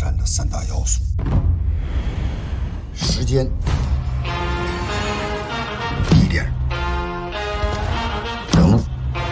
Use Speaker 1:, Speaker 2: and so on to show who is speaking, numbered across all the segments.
Speaker 1: 战的3大要素：时间、地点、人物。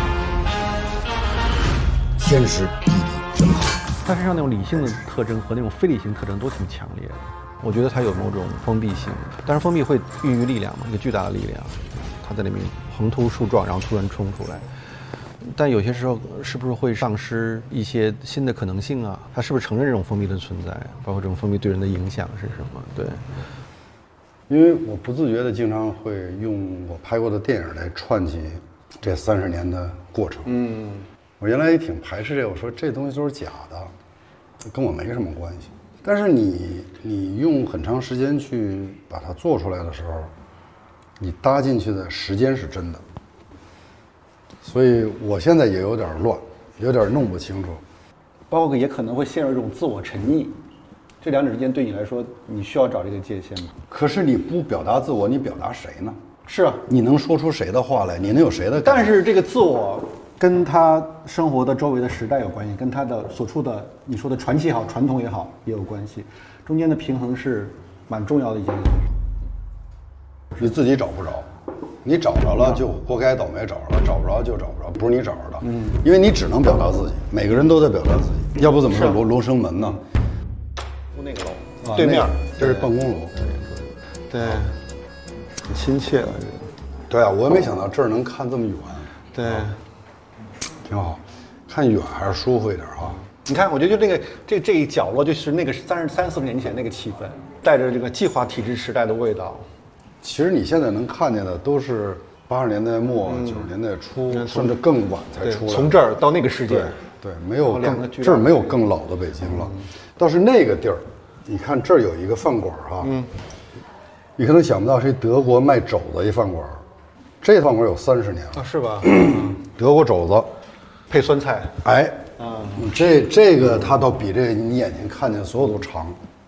Speaker 1: 天时地利人和。
Speaker 2: 他身上那种理性的特征和那种非理性特征都挺强烈的。我觉得他有某种封闭性，但是封闭会孕育力量嘛，一个巨大的力量，他在里面横突竖撞，然后突然冲出来。但有些时候是不是会丧失一些新的可能性啊？他是不是承认这种封闭的存在？包括这种封闭对人的影响是什么？对，
Speaker 3: 因为我不自觉的经常会用我拍过的电影来串起这30年的过程。我原来也挺排斥这个，我说这东西都是假的，跟我没什么关系。但是你用很长时间去把它做出来的时候，你搭进去的时间是真的。所以我现在也有点乱，有点弄不清楚，
Speaker 4: 包括也可能会陷入一种自我沉溺。这两者之间对你来说，你需要找这个界限吗？
Speaker 3: 可是你不表达自我，你表达谁呢？
Speaker 4: 是啊，
Speaker 3: 你能说出谁的话来？你能有谁的感觉？
Speaker 4: 但是这个自我跟他生活的周围的时代有关系，跟他的所处的你说的传奇也好，传统也好也有关系。中间的平衡是蛮重要的一件事。
Speaker 3: 你自己找不着，你找着了就活该倒霉找着了，找不着就找不着，不是你找着的。因为你只能表达自己，每个人都在表达自己，要不怎么是罗生门呢？
Speaker 2: 那个楼
Speaker 3: 啊，
Speaker 2: 对面，
Speaker 3: 这是办公楼。
Speaker 2: 对，很亲切了这个。
Speaker 3: 对啊，我也没想到这儿能看这么远。
Speaker 2: 对，
Speaker 3: 挺好，看远还是舒服一点哈。
Speaker 4: 你看，我觉得就这一角落，就是那个30-40年前那个气氛，带着这个计划体制时代的味道。
Speaker 3: 其实你现在能看见的都是80年代末、90年代初，甚至更晚才出来。
Speaker 4: 从这儿到那个世界，
Speaker 3: 对，没有这儿没有更老的北京了。倒是那个地儿，你看这儿有一个饭馆哈，你可能想不到是德国卖肘子一饭馆，这饭馆有30年了
Speaker 4: 啊，是吧？
Speaker 3: 德国肘子
Speaker 4: 配酸菜，
Speaker 3: 哎，这个它倒比这你眼睛看见所有都长。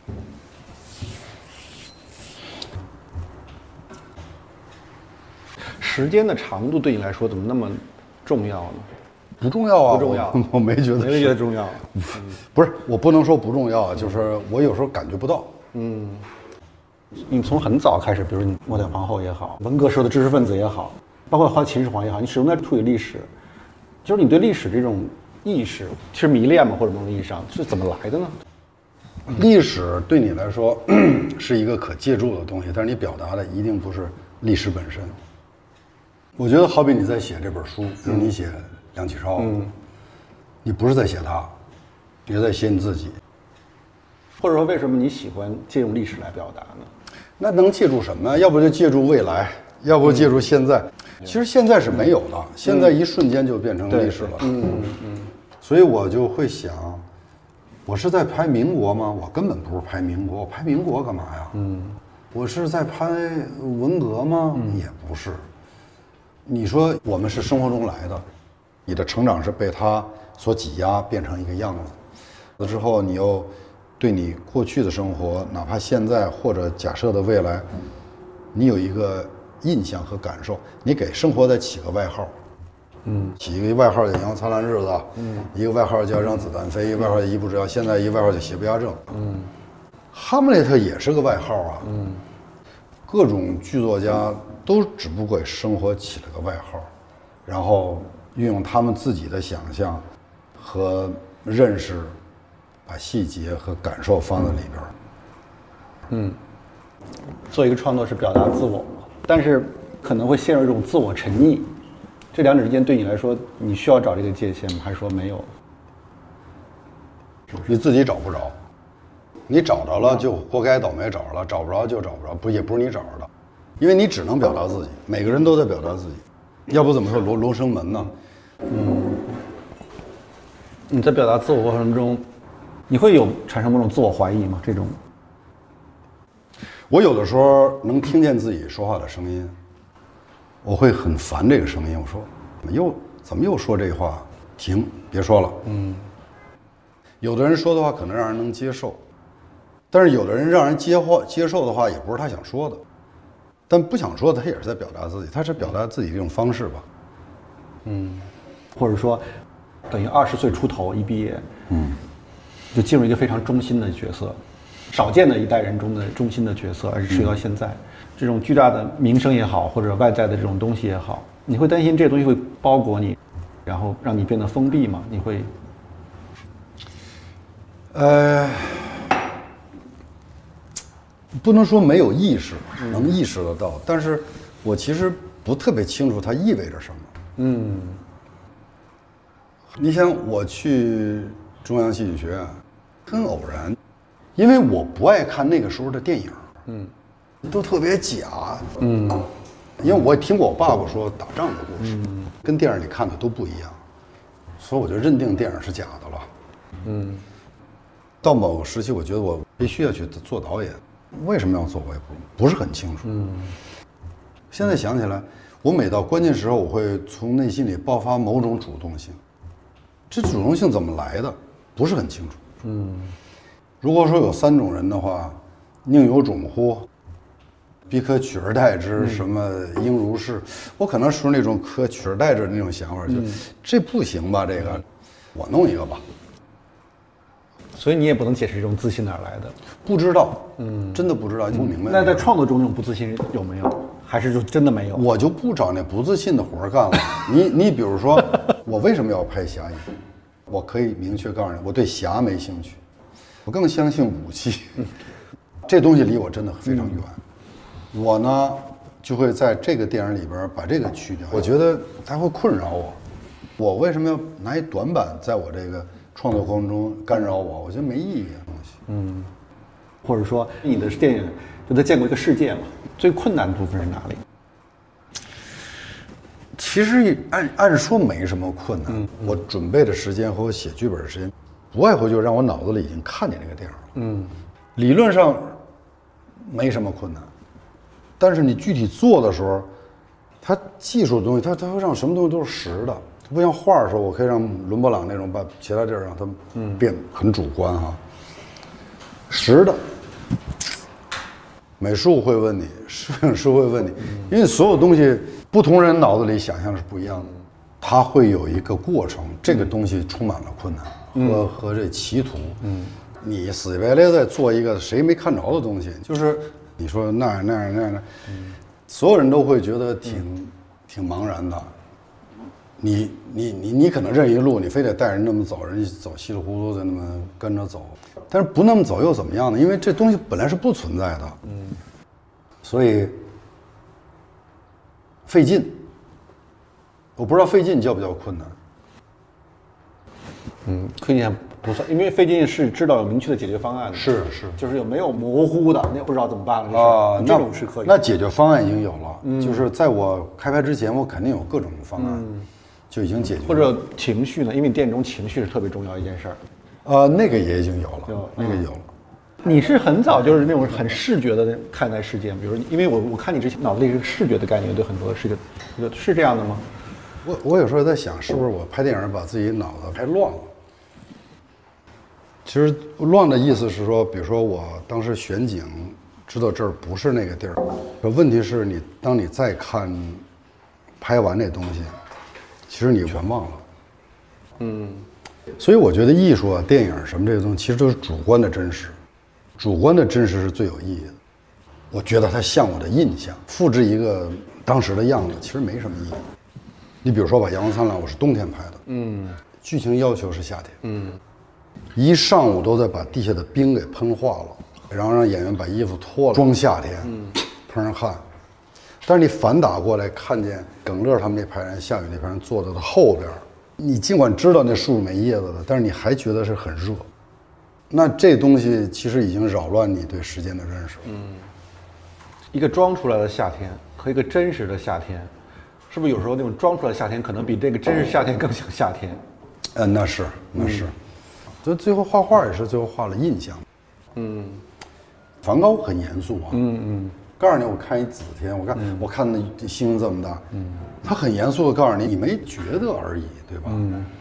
Speaker 4: 时间的长度对你来说怎么那么重要呢？
Speaker 3: 不重要啊，
Speaker 4: 不重要，
Speaker 3: 我没觉得，
Speaker 4: 没觉得重要。
Speaker 3: 不是，我不能说不重要，就是我有时候感觉不到。
Speaker 4: 你从很早开始，比如你末代皇后也好，文革时候的知识分子也好，包括后来秦始皇也好，你始终在处理历史，就是你对历史这种意识是迷恋吗？或者某种意义上是怎么来的呢？
Speaker 3: 历史对你来说是一个可借助的东西，但是你表达的一定不是历史本身。我觉得好比你在写这本书，比如你写梁启超，你不是在写他，你是在写你自己。
Speaker 4: 或者说，为什么你喜欢借用历史来表达呢？
Speaker 3: 那能借助什么？要不就借助未来，要不借助现在。其实现在是没有的，现在一瞬间就变成历史了。所以我就会想，我是在拍民国吗？我根本不是拍民国，我拍民国干嘛呀？我是在拍文革吗？也不是。你说我们是生活中来的，你的成长是被它所挤压变成一个样子，之后你又对你过去的生活，哪怕现在或者假设的未来，你有一个印象和感受，你给生活再起个外号，起一个外号叫阳光灿烂日子，一个外号叫让子弹飞，一个外号叫一步之遥，现在一个外号叫邪不压正，哈姆雷特也是个外号啊，各种剧作家都只不过给生活起了个外号，然后运用他们自己的想象和认识，把细节和感受放在里边。
Speaker 4: 做一个创作是表达自我，但是可能会陷入一种自我沉溺。这两者之间对你来说，你需要找这个界限吗？还是说没有？
Speaker 3: 你自己找不着，你找着了就活该倒霉找着了，找不着就找不着，不也不是你找着的，因为你只能表达自己，每个人都在表达自己，要不怎么说罗生门呢？
Speaker 4: 你在表达自我过程中，你会有产生某种自我怀疑吗？这种，
Speaker 3: 我有的时候能听见自己说话的声音，我会很烦这个声音。我说，怎么又说这话？停，别说了。有的人说的话可能让人能接受，但是有的人让人接受的话，也不是他想说的。但不想说的，他也是在表达自己，他是表达自己这种方式吧。
Speaker 4: 或者说，等于20岁出头一毕业， 就进入一个非常中心的角色，少见的一代人中的中心的角色，而且持续到现在。这种巨大的名声也好，或者外在的这种东西也好，你会担心这些东西会包裹你，然后让你变得封闭吗？你会？
Speaker 3: 不能说没有意识，能意识得到，但是我其实不特别清楚它意味着什么。你想我去中央戏剧学院，很偶然，因为我不爱看那个时候的电影，都特别假，因为我也听过我爸爸说打仗的故事，跟电影里看的都不一样，所以我就认定电影是假的了。到某个时期，我觉得我必须要去做导演，为什么要做我也不是很清楚。现在想起来，我每到关键时候，我会从内心里爆发某种主动性，这主动性怎么来的，不是很清楚。如果说有3种人的话，宁有种乎，必可取而代之，什么应如是，我可能属于那种可取而代之的那种想法，就这不行吧，这个我弄一个吧。
Speaker 4: 所以你也不能解释这种自信哪儿来的，
Speaker 3: 不知道，真的不知道，不明白。
Speaker 4: 那在创作中这种不自信有没有？还是就真的没有？
Speaker 3: 我就不找那不自信的活儿干了。你比如说，我为什么要拍侠义？我可以明确告诉你，我对侠没兴趣，我更相信武器。这东西离我真的非常远。我呢，就会在这个电影里边把这个去掉。我觉得它会困扰我。我为什么要拿一短板在我这个创作过程中干扰我？我觉得没意义的东西。
Speaker 4: 或者说你的电影就在建构一个世界嘛，最困难的部分是哪里？
Speaker 3: 其实按说没什么困难。我准备的时间和我写剧本的时间，不外乎就让我脑子里已经看见这个电影了。理论上没什么困难，但是你具体做的时候，它技术的东西，它会让什么东西都是实的。它不像画的时候，我可以让伦勃朗那种把其他地儿让它变很主观哈。实的，美术会问你，摄影师会问你，因为所有东西不同人脑子里想象是不一样的，它会有一个过程，这个东西充满了困难和这歧途。你死白赖在做一个谁没看着的东西，就是你说那样，所有人都会觉得挺茫然的。你可能认一路，你非得带人那么走，人家走稀里糊涂的那么跟着走，但是不那么走又怎么样呢？因为这东西本来是不存在的，所以费劲。我不知道费劲叫不叫困难。
Speaker 4: 可以不算，因为费劲是知道有明确的解决方案的，
Speaker 3: 是，
Speaker 4: 就是有没有模糊的，那不知道怎么办了啊？这种是可以。
Speaker 3: 那解决方案已经有了，就是在我开拍之前，我肯定有各种方案，就已经解决了。
Speaker 4: 或者情绪呢？因为电影中情绪是特别重要一件事儿。
Speaker 3: 那个也已经有了，那个有了。
Speaker 4: 你是很早就是那种很视觉的看待世界，比如因为我看你之前脑子里是视觉的概念，对很多事情，是这样的吗？
Speaker 3: 我有时候在想，是不是我拍电影把自己脑子拍乱了？其实乱的意思是说，比如说我当时选景，知道这儿不是那个地儿。问题是当你再看拍完那东西，其实你全忘了。所以我觉得艺术啊、电影什么这些东西，其实都是主观的真实。主观的真实是最有意义的。我觉得它像我的印象，复制一个当时的样子，其实没什么意义。你比如说吧，《阳光灿烂》我是冬天拍的，剧情要求是夏天，一上午都在把地下的冰给喷化了，然后让演员把衣服脱了，装夏天，喷上汗。但是你反打过来，看见耿乐他们那排人、夏雨那排人坐在他后边，你尽管知道那树没叶子的，但是你还觉得是很热。那这东西其实已经扰乱你对时间的认识。
Speaker 4: 一个装出来的夏天和一个真实的夏天，是不是有时候那种装出来的夏天可能比这个真实夏天更像夏天？
Speaker 3: 那是。就最后画画也是最后画了印象。梵高很严肃啊。告诉你，我看一紫天，我看那星这么大，他很严肃的告诉你，你没觉得而已，对吧？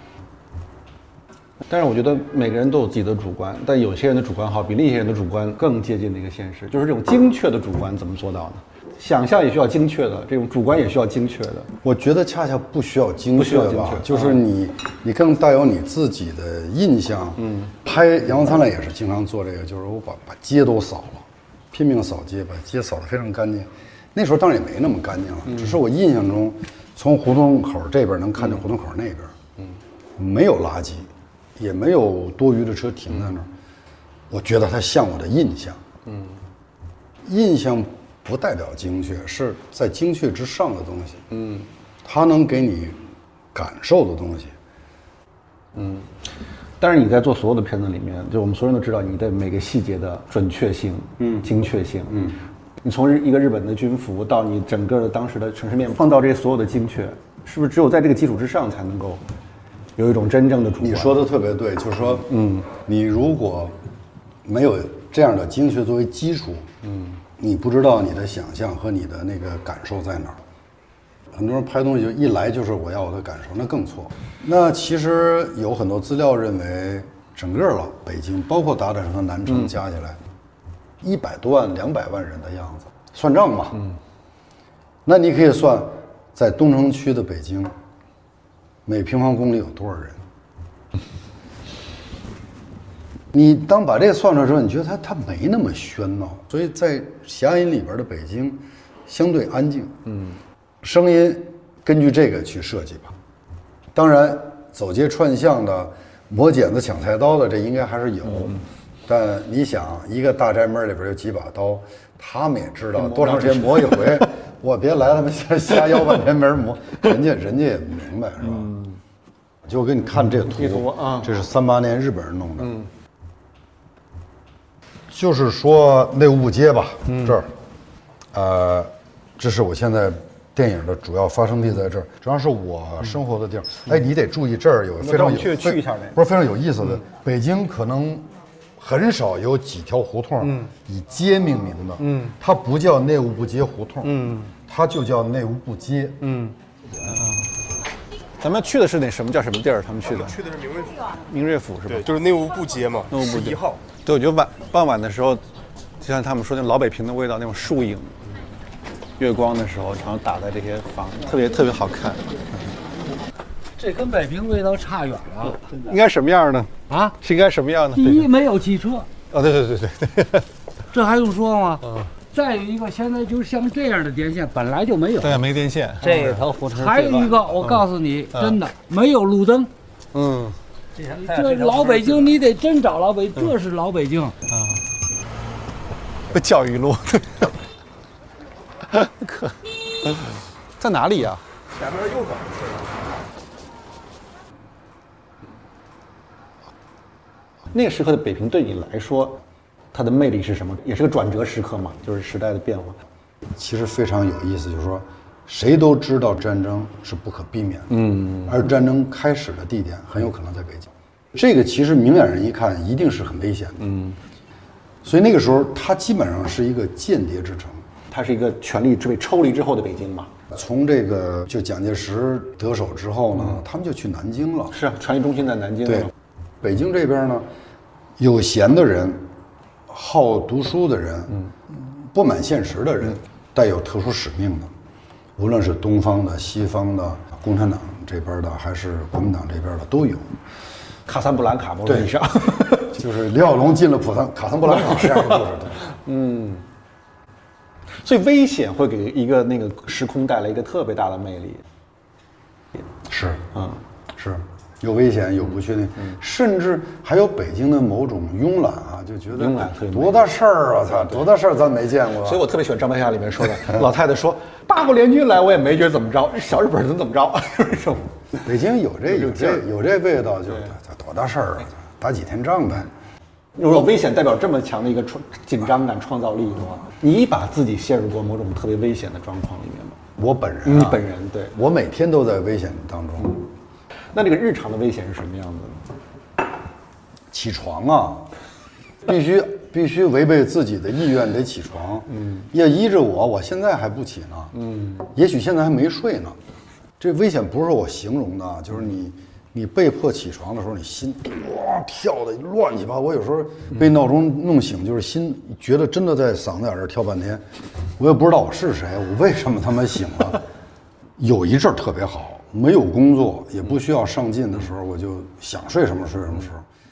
Speaker 4: 但是我觉得每个人都有自己的主观，但有些人的主观好比另一些人的主观更接近那个现实，就是这种精确的主观怎么做到呢？ 想象也需要精确的，这种主观也需要精确的。
Speaker 3: 我觉得恰恰不需要精确吧，
Speaker 4: 不需要精确
Speaker 3: 就是你更带有你自己的印象。拍《阳光灿烂》也是经常做这个，就是我把街都扫了，拼命扫街，把街扫得非常干净。那时候当然也没那么干净了，只是我印象中，从胡同口这边能看见胡同口那边，没有垃圾，也没有多余的车停在那儿。我觉得它像我的印象。印象不代表精确，是在精确之上的东西。它能给你感受的东西。
Speaker 4: 但是你在做所有的片子里面，就我们所有人都知道你的每个细节的准确性、精确性。你从一个日本的军服到你整个的当时的城市面貌，放到这些所有的精确，是不是只有在这个基础之上才能够有一种真正的主观？
Speaker 3: 你说的特别对，就是说，你如果没有这样的精确作为基础，你不知道你的想象和你的那个感受在哪儿。很多人拍东西就一来就是我要我的感受，那更错。那其实有很多资料认为，整个了北京，包括大城和南城加起来，100多万、200万人的样子，算账嘛。那你可以算，在东城区的北京，每平方公里有多少人？你当把这个算出来之后，你觉得它没那么喧闹，所以在侠隐里边的北京相对安静。声音根据这个去设计吧。当然，走街串巷的、磨剪子、抢菜刀的，这应该还是有。但你想，一个大宅门里边有几把刀，他们也知道多长时间磨一回。我别来他们瞎腰半天没人磨，人家也明白是吧？就我给你看这图啊，这是38年日本人弄的。就是说内务部街吧，这儿，这是我现在电影的主要发生地在这儿，主要是我生活的地儿。哎，你得注意，这儿有非常
Speaker 4: 去一下
Speaker 3: 不是非常有意思的。北京可能很少有几条胡同以街命名的，它不叫内务部街胡同，它就叫内务部街。
Speaker 4: 咱们去的是那什么叫什么地儿？他们去的
Speaker 5: 去的是明瑞府，
Speaker 4: 明瑞府是吧？
Speaker 5: 对，就是内务部街嘛，
Speaker 4: 内务部街
Speaker 5: 11号。
Speaker 4: 对，我觉得傍晚的时候，就像他们说的老北平的味道，那种树影，月光的时候，然后打在这些房，特别好看。
Speaker 6: 这跟北平味道差远了。
Speaker 4: 应该什么样呢？
Speaker 6: 啊，
Speaker 4: 是应该什么样的？
Speaker 6: 第一，没有汽车。
Speaker 4: 哦，对，
Speaker 6: 这还用说吗？再有一个，现在就像这样的电线本来就没有。
Speaker 4: 对，没电线。
Speaker 6: 这条胡同。还有一个，我告诉你，真的没有路灯。这老北京，你得真找老北，这是老北京。
Speaker 4: 被教育路。在哪里呀？
Speaker 5: 前面右转是。
Speaker 4: 那个时刻的北平对你来说，它的魅力是什么？也是个转折时刻嘛，就是时代的变化。
Speaker 3: 其实非常有意思，就是说，谁都知道战争是不可避免的，而战争开始的地点很有可能在北京。这个其实明眼人一看，一定是很危险的。所以那个时候，它基本上是一个间谍之城。
Speaker 4: 它是一个权力被抽离之后的北京嘛。
Speaker 3: 从这个就蒋介石得手之后呢，他们就去南京了。
Speaker 4: 是啊，权力中心在南京。
Speaker 3: 对，北京这边呢，有闲的人，好读书的人，不满现实的人，带有特殊使命的，无论是东方的、西方的、共产党这边的，还是国民党这边的都有。
Speaker 4: 卡萨布兰卡某种意义上，
Speaker 3: 就是李小龙进了卡萨布兰卡这样的故事。
Speaker 4: 所以危险会给一个那个时空带来一个特别大的魅力。
Speaker 3: 是，是有危险，有不确定，甚至还有北京的某种慵懒啊，就觉得多大事儿啊，操，多大事儿咱没见过。
Speaker 4: 所以我特别喜欢张白夏里面说的，老太太说八国联军来，我也没觉得怎么着，小日本人怎么着？
Speaker 3: 北京有这味道，就是多大事儿啊，打几天仗呗。
Speaker 4: 如果危险代表这么强的一个紧张感、创造力的话，你把自己陷入过某种特别危险的状况里面吗？
Speaker 3: 我本人，
Speaker 4: 你本人，对，
Speaker 3: 我每天都在危险当中。
Speaker 4: 那这个日常的危险是什么样的呢？
Speaker 3: 起床啊，必须违背自己的意愿得起床。要依着我现在还不起呢。也许现在还没睡呢。这危险不是我形容的，就是你被迫起床的时候，你心哇跳的乱七八糟。我有时候被闹钟弄醒，就是心觉得真的在嗓子眼这跳半天， 我也不知道我是谁，我为什么他妈醒了。有一阵儿特别好，没有工作也不需要上进的时候，我就想睡什么睡什么时候。